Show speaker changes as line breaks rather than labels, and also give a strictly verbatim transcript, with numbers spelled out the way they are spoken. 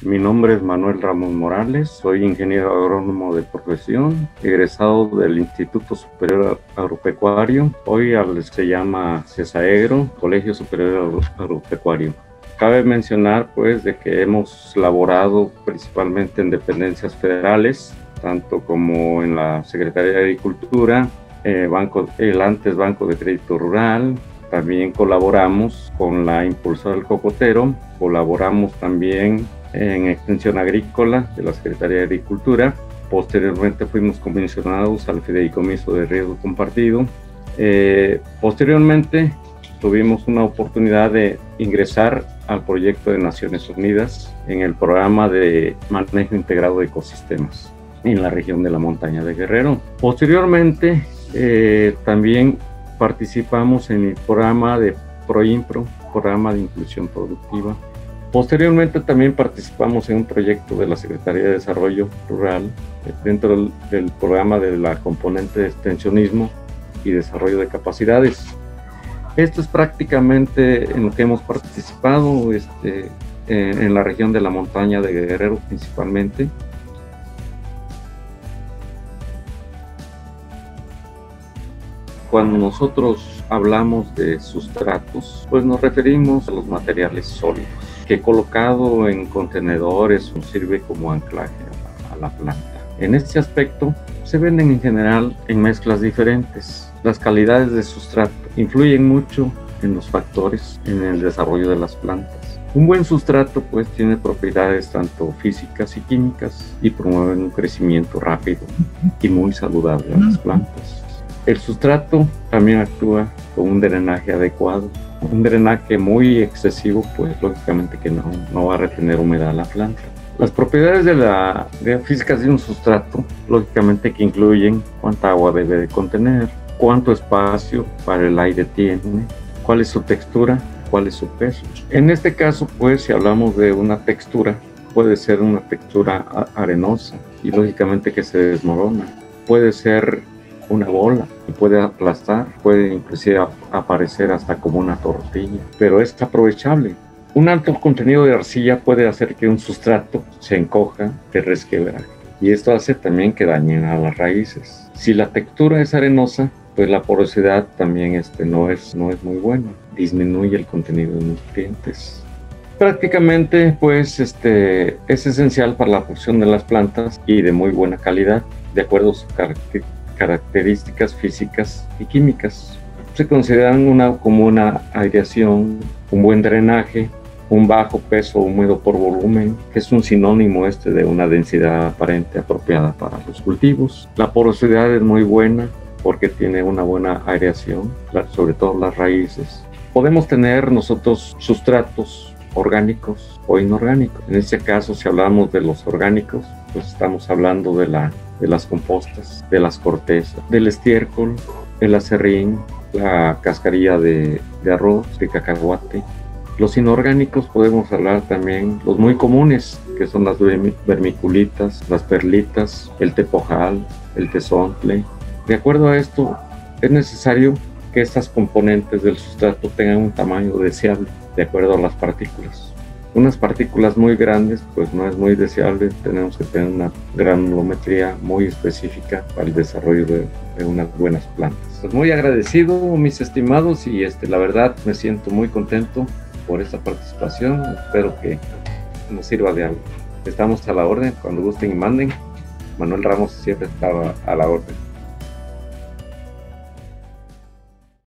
Mi nombre es Manuel Ramos Morales, soy ingeniero agrónomo de profesión, egresado del Instituto Superior Agropecuario, hoy al- se llama CESAEGRO, Colegio Superior Agro- Agropecuario. Cabe mencionar pues de que hemos laborado principalmente en dependencias federales, tanto como en la Secretaría de Agricultura, eh, banco, el antes Banco de Crédito Rural. También colaboramos con la Impulsora del Cocotero, colaboramos también en Extensión Agrícola de la Secretaría de Agricultura. Posteriormente fuimos comisionados al Fideicomiso de Riesgo Compartido. Eh, posteriormente tuvimos una oportunidad de ingresar al proyecto de Naciones Unidas en el programa de manejo integrado de ecosistemas en la región de la montaña de Guerrero. Posteriormente eh, también participamos en el programa de PROIMPRO, programa de inclusión productiva. Posteriormente también participamos en un proyecto de la Secretaría de Desarrollo Rural dentro del, del programa de la componente de extensionismo y desarrollo de capacidades. Esto es prácticamente en lo que hemos participado este, en, en la región de la montaña de Guerrero principalmente. Cuando nosotros hablamos de sustratos, pues nos referimos a los materiales sólidos, que colocado en contenedores nos sirve como anclaje a la, a la planta. En este aspecto, se venden en general en mezclas diferentes. Las calidades de sustrato influyen mucho en los factores en el desarrollo de las plantas. Un buen sustrato pues tiene propiedades tanto físicas y químicas y promueve un crecimiento rápido y muy saludable a las plantas. El sustrato también actúa con un drenaje adecuado. Un drenaje muy excesivo, pues lógicamente que no, no va a retener humedad a la planta. Las propiedades de la de físicas de un sustrato, lógicamente que incluyen cuánta agua debe de contener, cuánto espacio para el aire tiene, cuál es su textura, cuál es su peso. En este caso, pues si hablamos de una textura, puede ser una textura arenosa y lógicamente que se desmorona. Puede ser una bola y puede aplastar, puede inclusive aparecer hasta como una tortilla, pero es aprovechable. Un alto contenido de arcilla puede hacer que un sustrato se encoja, se resquebraje, y esto hace también que dañen a las raíces. Si la textura es arenosa, pues la porosidad también este, no, es, no es muy buena, disminuye el contenido de nutrientes. Prácticamente pues este, es esencial para la función de las plantas y de muy buena calidad, de acuerdo a sus características características físicas y químicas. Se consideran una, como una aireación, un buen drenaje, un bajo peso húmedo por volumen, que es un sinónimo este de una densidad aparente apropiada para los cultivos. La porosidad es muy buena porque tiene una buena aireación, sobre todo las raíces. Podemos tener nosotros sustratos orgánicos o inorgánicos. En este caso, si hablamos de los orgánicos, pues estamos hablando de la de las compostas, de las cortezas, del estiércol, el acerrín, la cascarilla de, de arroz, de cacahuate. Los inorgánicos podemos hablar también, los muy comunes, que son las vermiculitas, las perlitas, el tepojal, el tezontle. De acuerdo a esto, es necesario que estas componentes del sustrato tengan un tamaño deseable, de acuerdo a las partículas. Unas partículas muy grandes, pues no es muy deseable, tenemos que tener una granulometría muy específica para el desarrollo de, de unas buenas plantas. Pues muy agradecido, mis estimados, y este, la verdad me siento muy contento por esta participación, espero que nos sirva de algo. Estamos a la orden, cuando gusten y manden. Manuel Ramos siempre estaba a la orden.